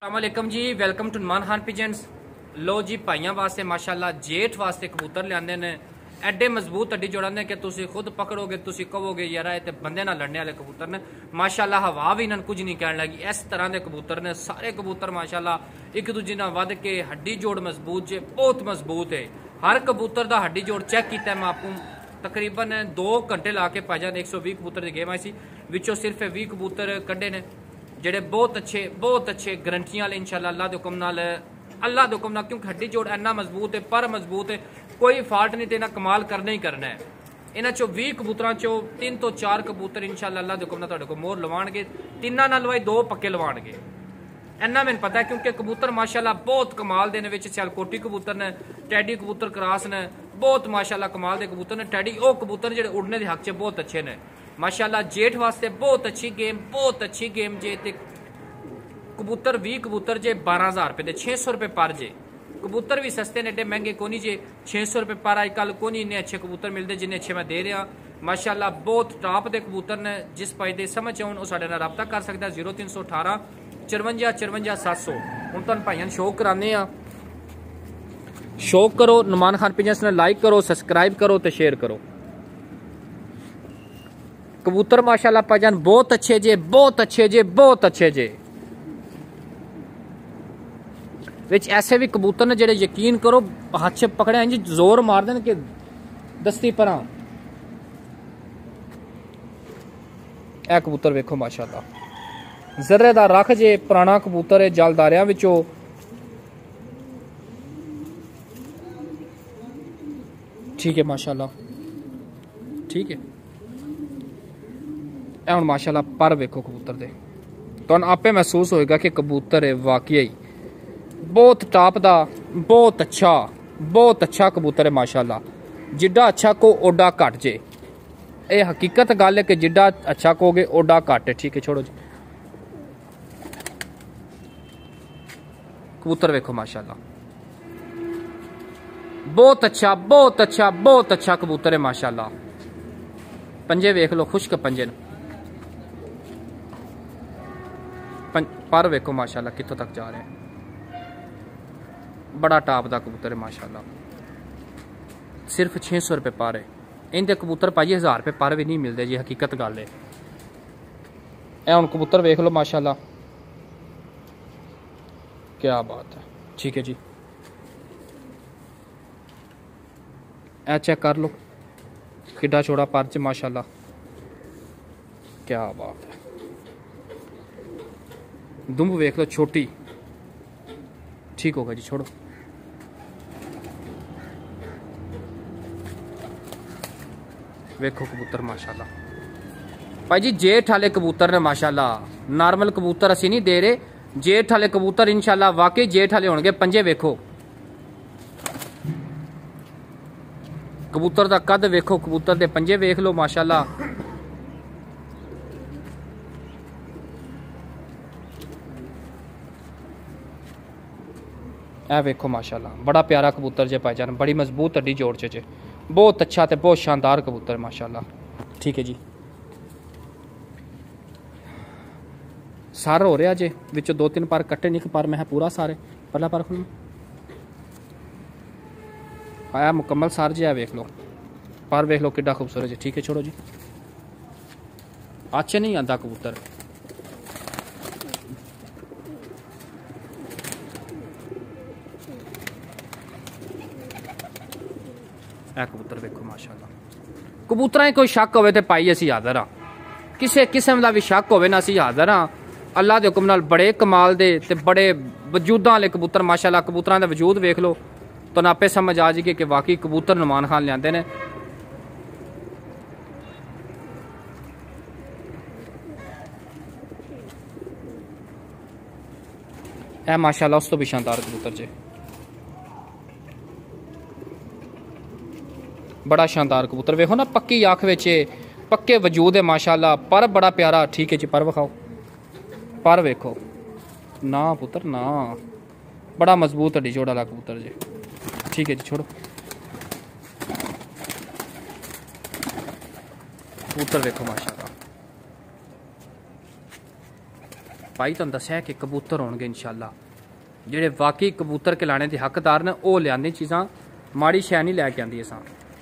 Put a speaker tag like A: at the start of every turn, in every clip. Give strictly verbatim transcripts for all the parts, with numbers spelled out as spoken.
A: अस्सलामुअलैकुम जी, welcome to Numan Khan pigeons. लो जी भाइयों वास्ते माशाल्लाह जेठ वास्ते कबूतर लियाने ने एडे मजबूत अड्डी जोड़ाने कि तुसी खुद पकड़ोगे तुसी कहोगे यार ये बंदे ना लड़ने वाले कबूतर ने। माशाल्लाह हवा भी इन्होंने कुछ नहीं कहने लगी। इस तरह के कबूतर ने सारे कबूतर माशाल्लाह एक दूजे नाल वध के हड्डी जोड़ मजबूत जे बहुत मजबूत है। हर कबूतर का हड्डी जोड़ चेक किया मैं आपको तकरीबन दो घंटे ला के पाजान एक सौ भी कबूतर की गेम आई सी विचों सिर्फ भी कबूतर कढ़े ने जेडे बहुत अच्छे बहुत अच्छे गारंटियां वाले इंशाल्लाह अल्लाह के हुक्म नाल अल्लाह के हुक्म नाल, क्योंकि हड्डी जोड़ इन्ना मजबूत है पर मजबूत है कोई फॉल्ट नहीं देना, कमाल करना ही करना है। इन्हां चो भी कबूतरां चो तीन तो चार कबूतर इंशाल्लाह अल्लाह के हुक्म नाल तुहाडे कोल मोहर लवाणगे, तिन्नां नाल लवाई दो पक्के लवाणगे। इन्ना मैंने पता है क्योंकि कबूतर माशाल्लाह बहुत कमाल दे ने विच सियालकोटी कबूतर ने, टैडी कबूतर क्रॉस ने, बहुत माशाल्लाह कमाल दे कबूतर ने। टैडी वो कबूतर जेडे उड़ने के हक च बहुत अच्छे ने माशाल्लाह। जेठ वास्ते बहुत अच्छी गेम बहुत अच्छी गेम जे ते कबूतर भी कबूतर जे बारह हजार रुपए दे छे सौ रुपए पर जे। कबूतर भी सस्ते ने एडे महंगे कोनी जे, छे सौ रुपए पर अजकल कोनी इन्ने अच्छे कबूतर मिलते जिन्ने अच्छे मैं दे रहा माशाल्लाह। बहुत टॉप के कबूतर ने, जिस पाई दे समझ आउन वो साडे नाल राबता कर सकता है जीरो तीन सौ अठारह चरवंजा चरवंजा सत्त सौ। हुण तुहानूं भाइयां शो कराने आ, शो करो नुमान खान पिजन्स ने लाइक करो सबसक्राइब करो तो शेयर करो। कबूतर माशाल्लाह भाईजान बहुत अच्छे जे बहुत अच्छे जे बहुत अच्छे जे। विच ऐसे भी कबूतर ने जेडे यकीन करो हाथ च पकड़े इंज जोर मार देन कि दस्ती परा। ए कबूतर वेखो माशाल्लाह जर्रे दा रख जे, पुराना कबूतर है जलदारियां विचों। ठीक है माशाल्लाह ठीक है। ए हुण माशाल्लाह पर वेखो कबूतर दे, तुहानूं आपे महसूस होएगा कि कबूतर है वाकई बहुत टॉप दा बहुत अच्छा बहुत अच्छा कबूतर है माशाल्लाह। जिड्डा अच्छा को ओडा घट जे, ये हकीकत गल है कि जिड्डा अच्छा कहोगे ओडा घट है। ठीक है छोड़ो जी। कबूतर वेखो माशाल्लाह बहुत अच्छा बहुत अच्छा बहुत अच्छा कबूतर है माशाल्लाह। पंजे वेख लो खुश्क पंजे पर वेखो माशाल्लाह कितों तक जा रहे हैं। बड़ा टॉप का कबूतर है माशाल्लाह। सिर्फ छे सौ रुपये पर है। इनके कबूतर पाई हज़ार रुपये पर भी नहीं मिलते जी, हकीकत गल है। ए हुण कबूतर वेख लो माशाल्लाह क्या बात है। ठीक है जी ए चेक कर लो किड्डा छोड़ा पर च माशाल्लाह क्या बात है। दुम्ब वेख लो छोटी। ठीक होगा जी छोड़ो। वेखो कबूतर माशाल्लाह भाई जी जेठ वाले कबूतर ने माशाल्लाह। नॉर्मल कबूतर असी नहीं दे रहे, जेठ वाले कबूतर इंशाल्लाह वाकई जेठ वाले होंगे। पंजे वेखो कबूतर का कद वेखो, कबूतर के पंजे वेख लो माशाल्लाह। ए वेखो माशाल्लाह बड़ा प्यारा कबूतर जे भाईजान, बड़ी मजबूत हड्डी जोड़ चे बहुत अच्छा ते बहुत शानदार कबूतर माशाल्लाह। ठीक है जी सार हो रहा जे विचों दो तीन पर कट्टे नहीं पर मैं पूरा सारे पहला पर खुल आया मुकम्मल सार जे वेख लो पर वेख लो किड्डा खूबसूरत जी। ठीक है छोड़ो जी अच्छे नहीं आता कबूतर। ए कबूतर वेखो माशाल्लाह। कबूतरां कोई शक होवे ते पाई असी हाज़र हाँ, किसी किस्म का भी शक होवे ना असी हाज़र हाँ। अल्लाह के हुक्म नाल बड़े कमाल दे ते बड़े वजूदां वाले कबूतर माशाल्लाह। कबूतरां दा वजूद वेख लो तो आपे समझ आ जाएगी कि वाकई कबूतर नुमान खान लियाते ने। ए माशाल्लाह उस तो भी शानदार कबूतर जे, बड़ा शानदार कबूतर वेखो ना पक्की आँख विच पक्के वजूद है माशाल्लाह। पर बड़ा प्यारा। ठीक है जी पर विखाओ पर वेखो ना पुत्र ना, बड़ा मजबूत हड्डी जोड़ वाला कबूतर जी। ठीक है जी छोड़ो कबूतर देखो माशाल्लाह। भाई तुहानूं दस्सिया कि कबूतर होणगे इंशाअल्लाह जेह्ड़े वाकई कबूतर खिलाने के हकदार न ओह लिआंदे चीज़ां माड़ी शै नहीं लैके आंदी असां।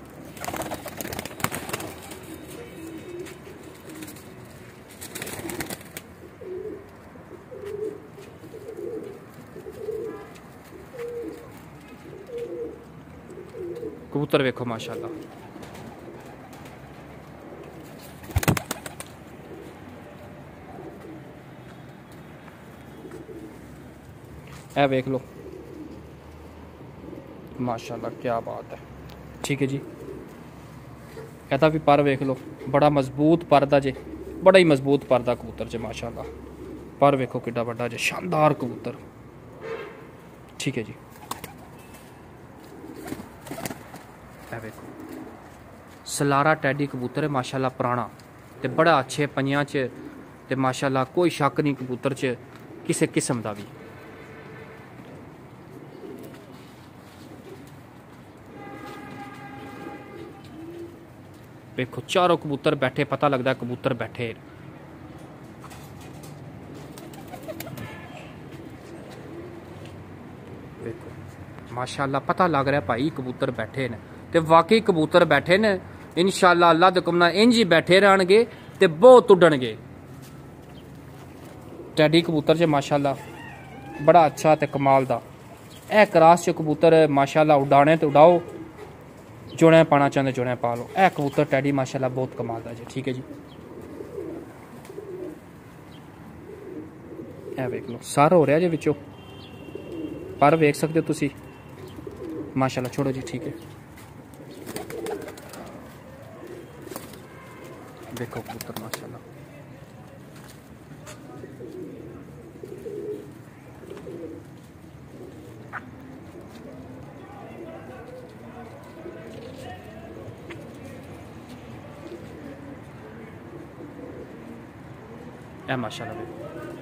A: कबूतर वेखो माशाअल्लाह ए वेख लो माशाअल्लाह क्या बात है। ठीक है जी कहता भी पर वेख लो बड़ा मजबूत पर दा जे बड़ा ही मजबूत पर दा कबूतर जे माशाअल्लाह पर वेखो किड्डा बड़ा जे शानदार कबूतर। ठीक है जी ए वेखो सलारा टैडी कबूतर है माशाअल्लाह पुराना ते बड़ा अच्छे पंजां च ते माशाअल्लाह कोई शक नहीं कबूतर च किसी किस्म का भी। देखो चारों कबूतर बैठे पता लगता है कबूतर बैठे। देखो माशाअल्लाह पता लग रहा है भाई कबूतर बैठे ने ते वाकई कबूतर बैठे ने इंशाअल्लाह अल्लाह दे हुक्म नाल इंज ही बैठे रहणगे ते बहुत उड्डणगे। टैडी कबूतर जे माशाअल्लाह बड़ा अच्छा ते कमाल दा ए क्रास च कबूतर माशाअल्लाह उड़ाने ते उड़ाओ जुड़े पाना चाहते जुड़े पा लो। ए कबूतर टैडी माशाअल्लाह बहुत कमाल दा जी। ठीक है जी ए वेख लो सारा हो रहा जे विचों पर वेख सकते हो तुसी माशाअल्लाह। छोड़ो जी ठीक है देखो कबूतर माशाअल्लाह ए माशाअल्लाह देखो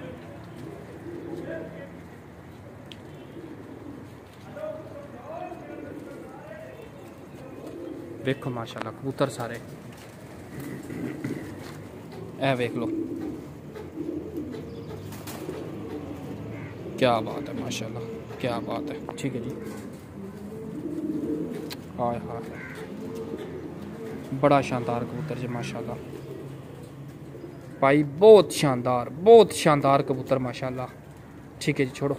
A: देखो माशाअल्लाह कबूतर सारे ए वेख लो क्या बात है माशाअल्लाह क्या बात है। ठीक है जी हाय हाय बड़ा शानदार कबूतर जी माशाअल्लाह भाई बहुत शानदार बहुत शानदार कबूतर माशाअल्लाह। ठीक है जी छोड़ो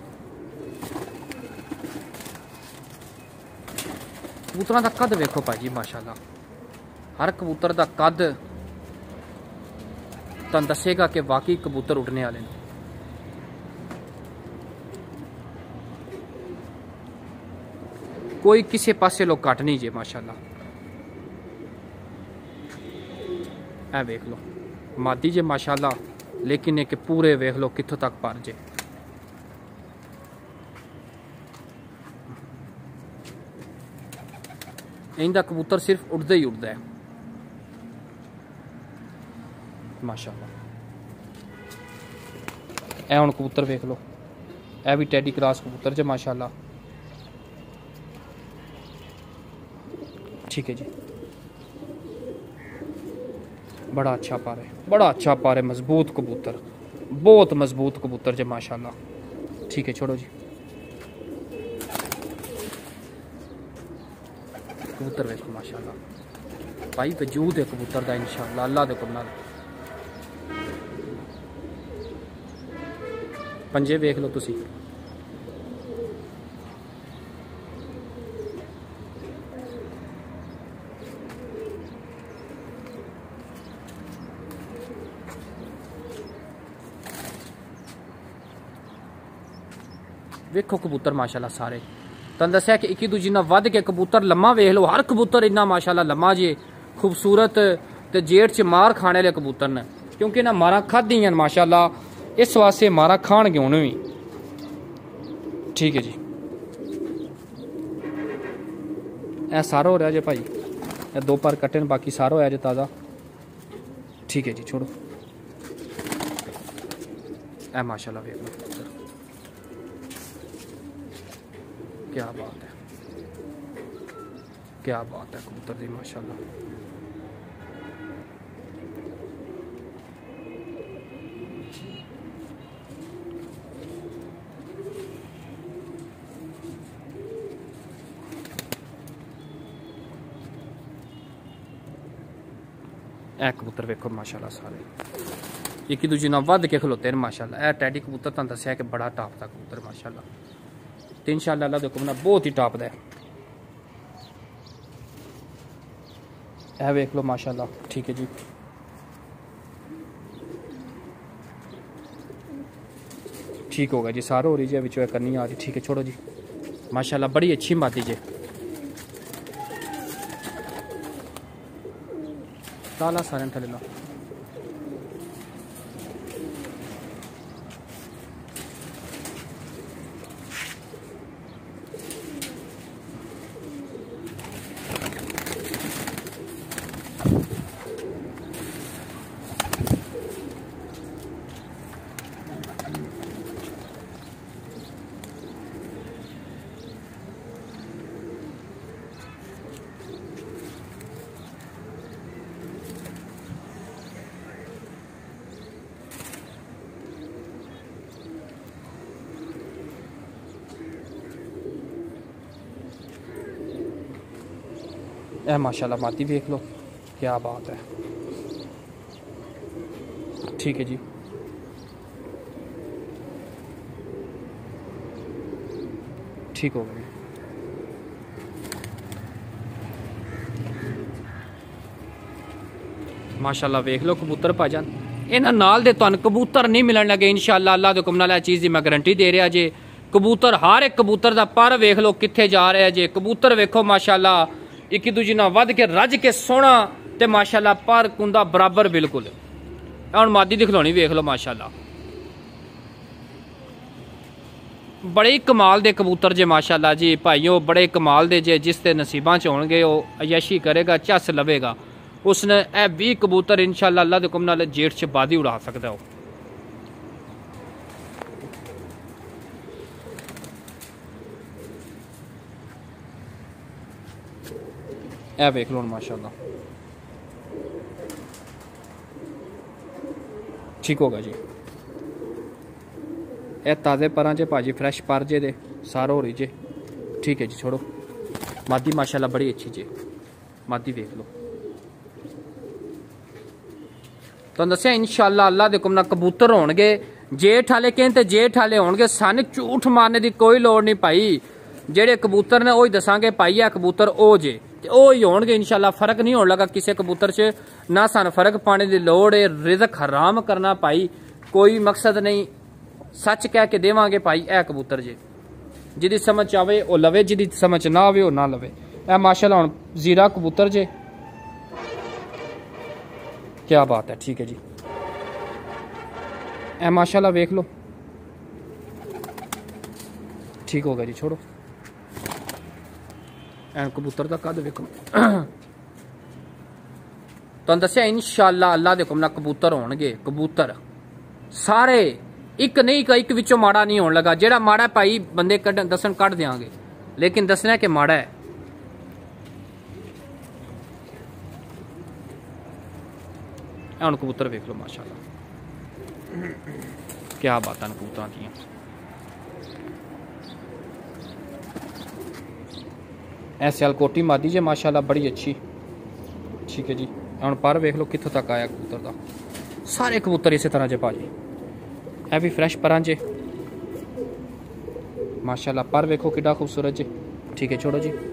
A: कबूतरों का कद वेखो भाजी माशाअल्लाह हर कबूतर का कद तुहानूं दसेगा कि वाकई कबूतर उड़ने वाले हैं। कोई किसी पासे लोग घट नहीं जे माशाअल्लाह। ए वेख लो मादी जे माशाअल्लाह लेकिन एक पूरे वेख लो कित्थों तक पर जे। इंदा कबूतर सिर्फ उड़दा ही उड़दा है माशाअल्लाह। ए हुण कबूतर वेख लो ए भी टैडी क्रॉस कबूतर जे माशाअल्लाह। ठीक है जी बड़ा अच्छा पार है बड़ा अच्छा पार है मजबूत कबूतर बहुत मजबूत कबूतर जे माशाअल्लाह। ठीक है छोड़ो जी कबूतर वेखो माशाअल्लाह भाई वजूद है कबूतर का इंशाअल्लाह अल्लाह दे हुक्म नाल। पंजे वेख लो तुसी वेखो कबूतर माशाअल्लाह सारे तुहानूं दस्सिया कि इक्की दूजे नाल वध के कबूतर लम्मा वेख लो हर कबूतर इन्ना माशाअल्लाह लम्मा जे खूबसूरत ते जेठ च मार खाने वाले कबूतर ने क्योंकि इन्हां मारां खादियां माशाअल्लाह इस वास्ते मारा खान गए हुण भी। ठीक है जी ए सारा हो रहा जे भाई ए दो पर कट्टे न बाकी सारा होया जे ताज़ा। ठीक है जी छोड़ो ए माशाअल्लाह वेख लो क्या बात है क्या बात है कबूतर दी माशाअल्लाह। ए कबूतर वेखो माशाल्लाह सारे एक दूजे नाल वध के खलोते हैं माशाल्लाह। ए टैडी कबूतर तुहानू दस्सिया कि बड़ा टॉप दा कबूतर माशाल्लाह ते इंशाअल्लाह अल्लाह दे हुक्म नाल बहुत ही टॉप दा है। ए वेख लो माशाल्लाह ठीक है जी। ठीक होगा जी सारा हो रही जी विचों करनी आ रही ठीक है छोड़ो जी माशाल्लाह बड़ी अच्छी मादी जी। ताला सारे थले ला ए माशाल्लाह मादी देख लो क्या बात है ठीक है जी। ठीक हो गई माशाल्लाह वेख लो कबूतर भाईजान इन्हां नाल दे तुहानू कबूतर नहीं मिलन लगे इंशाअल्लाह अल्लाह दे हुक्म नाल चीज़ की मैं गारंटी दे रहा जे। कबूतर हर एक कबूतर का पर वेख लो कित्थे जा रहा जे। कबूतर वेखो माशाल्लाह एक दूजे नाल वध के रज के सोहना ते माशाल्लाह पर कुंदा बराबर बिल्कुल। हुण मादी दी खिलौनी वेख लो माशाल्लाह बड़े कमाल दे कबूतर जे माशाल्लाह जी भाईओ बड़े कमाल दे जे। जिस दे नसीबां च होणगे ओह अयशी करेगा झस लवेगा उसने ए बीस कबूतर इंशाअल्लाह अल्लाह दे हुक्म नाल जेठ च बादी उड़ा सकदा हो। ए वेख लो माशाल्लाह ठीक होगा जी। ए ताज़े परां जे भाजी फ्रैश पर जे दे सारा हो रही जे ठीक है जी छोड़ो। मादी माशाल्लाह बड़ी अच्छी जे मादी वेख लो तो दस्सिया इंशाअल्लाह अल्लाह दे हुक्म नाल कबूतर होणगे जेठ वाले कहन ते जेठ वाले होणगे सन झूठ मारने की कोई लोड़ नहीं भाई। जेड़े कबूतर ने ओही दसांगे भाई आ कबूतर ओ जे ते ओही होणगे इंशाअल्लाह। फर्क नहीं होण लगा किसी कबूतर च ना सन फर्क पाने की लोड़ है। रिज़क हराम करना भाई कोई मकसद नहीं सच कह के देवांगे भाई ए कबूतर जे जिदी समझ आवे ओ लवे जिदी समझ ना आवे ओ ना लवे। ए माशाल्लाह हुण जीरा कबूतर जे क्या बात है ठीक है जी। ए माशाल्लाह वेख लो ठीक होगा जी छोड़ो। एन कबूतर का कद वेखो तुहानू दस्सिया इंशाअल्लाह अल्लाह दे हुक्म नाल कबूतर होणगे कबूतर सारे एक नहीं एक विचों माड़ा नहीं होने लगा। जेड़ा माड़ा भाई बंदे कड दसन कढ़ देंगे लेकिन दसना कि माड़ा है। हुण कबूतर वेख लो माशाल्लाह क्या बात है कबूतरां दियां। ए सियालकोटी मादी जे माशाल्लाह बड़ी अच्छी ठीक है जी। हुण पर वेख लो कित्थों तक आया कबूतर का। सारे कबूतर इस तरह जे भाजी ए भी फ्रैश परां जे माशाल्लाह पर वेखो किड्डा खूबसूरत जे ठीक है छोड़ो जी।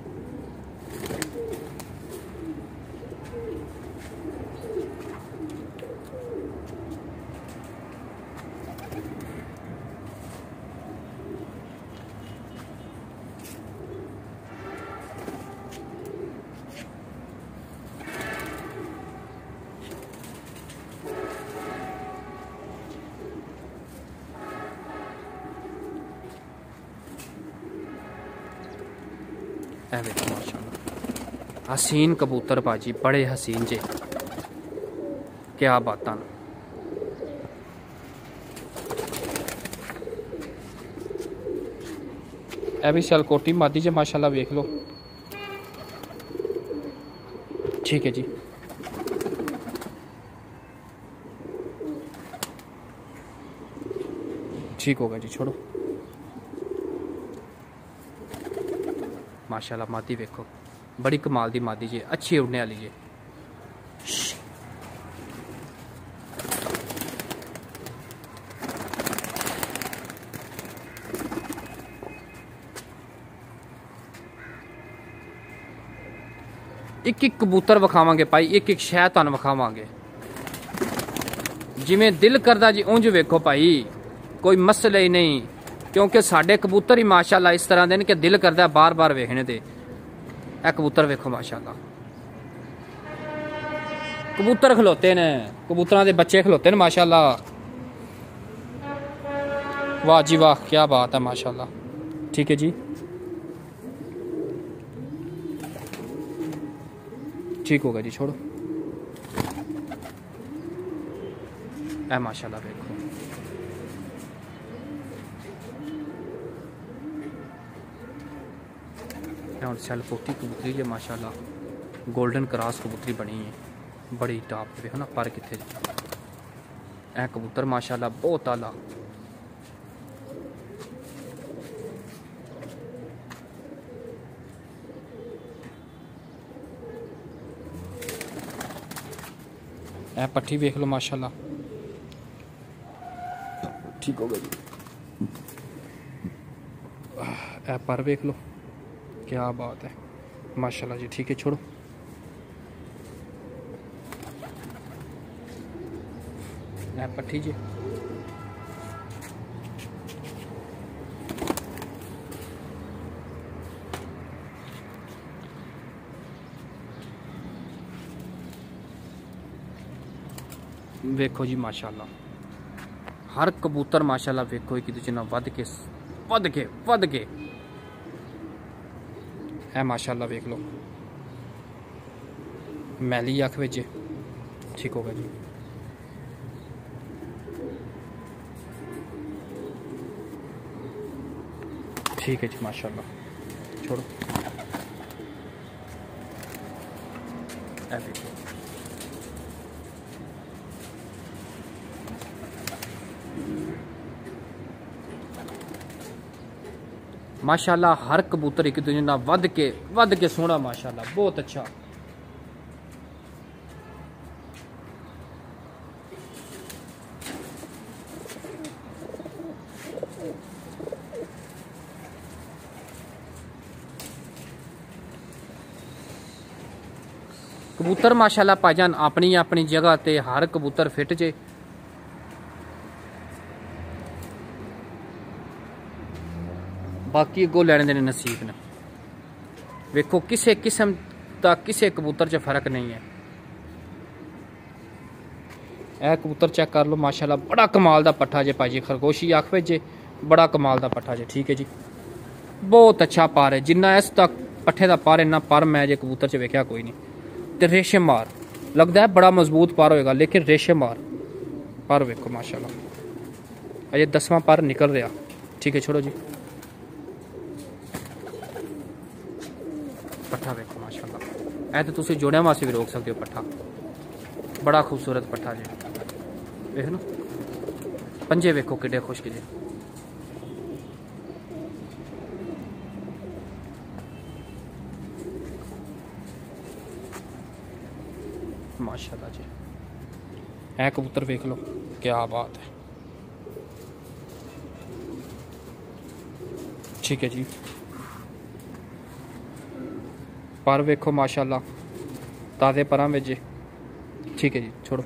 A: माशाल्लाह हसीन कबूतर बाजी बड़े हसीन जे क्या बात। ए भी सियालकोटी मादी जे माशाल्लाह वेख लो ठीक है जी। ठीक होगा जी छोड़ो माशाल्लाह मादी वेखो बड़ी कमाल दी मादी जी अच्छी उड़ने वाली जी। एक एक कबूतर विखावांगे भाई, एक एक शह तुहानूं विखावांगे जिवें दिल करदा जी उंज वेखो भाई, कोई मसला ही नहीं, क्योंकि साडे कबूतर ही माशाअल्लाह इस तरह दे कि दिल करदा बार बार वेखने दे। ए कबूतर वेखो माशाअल्लाह, कबूतर खलोते ने, कबूतरां दे बच्चे खलोते ने माशाअल्लाह। वाह जी वाह, क्या बात है माशाअल्लाह। ठीक है जी, ठीक होगा जी, छोड़ो। ए माशाअल्लाह देखो, और सेलपोटी कबूतरी है माशाअल्लाह, गोल्डन क्रॉस कबूतरी बनी है, बड़ी टॉप पे है ना, पर कितने ए कबूतर माशाअल्लाह बहुत आला। ए पट्टी वेख लो माशाअल्लाह, ठीक हो गया जी। ए पर वेख लो, क्या बात है माशाअल्लाह जी। ठीक है, छोड़ो। ए पट्टी जी, वेखो जी माशाअल्लाह, हर कबूतर माशाअल्लाह वेखो एक दूसरे नाल वध के वध के वध के है माशाअल्लाह। वेख लो, मैली अख विच, ठीक होगा जी। ठीक है जी माशाअल्लाह, छोड़ो। ए देखो माशाअल्लाह, हर कबूतर एक दूसरे नाल वध के वध के सोहना माशाअल्लाह, बहुत अच्छा। कबूतर माशाअल्लाह भाईजान अपनी अपनी जगह ते हर कबूतर फिट जे। बाकी अगों लैने देने नसीब ने। वेखो किसी किस्म का किसी कबूतर च फर्क नहीं है। यह कबूतर चेक कर लो माशाल्लाह, बड़ा कमाल का पट्ठा जे भाजी, खरगोशी आख पे जे, बड़ा कमाल का पट्ठा जे। ठीक है जी, बहुत अच्छा पार है, जिन्ना इस तक पट्ठे का पार इन्ना पर मैं जे कबूतर च वेख्या कोई नहीं। तो रेशे मार लगता है बड़ा मजबूत पार होएगा, लेकिन रेशे मार पर वेखो माशाल्लाह, अजे दसवां पर निकल रहा। ठीक है, छोड़ो जी। पट्ठा वेखो माशाल्लाह, ऐ तो तुम जोड़िया वास्ते भी रोक सकते हो पट्ठा, बड़ा खूबसूरत पट्ठा जी। देख लो पंजे वेखो किड्डे खुश्क जे। माशाल्लाह जी, ऐ कबूतर वेख लो, क्या बात है। ठीक है जी, पर वेखो माशाल्लाह, ताज़े परां विच जी। ठीक है जी, छोड़ो।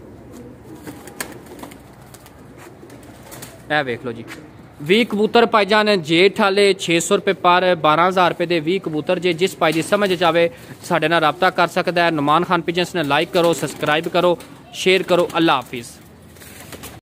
A: ऐ वेख लो जी, भी कबूतर भाईजान जेठ वाले छे सौ रुपये पर, बारह हज़ार रुपये के भी कबूतर जे। जिस भाई की समझ आवे साडे नाल राबता कर सकता है। नुमान खान पिजन्स ने लाइक करो, सबसक्राइब करो, शेयर करो। अल्लाह हाफिज़।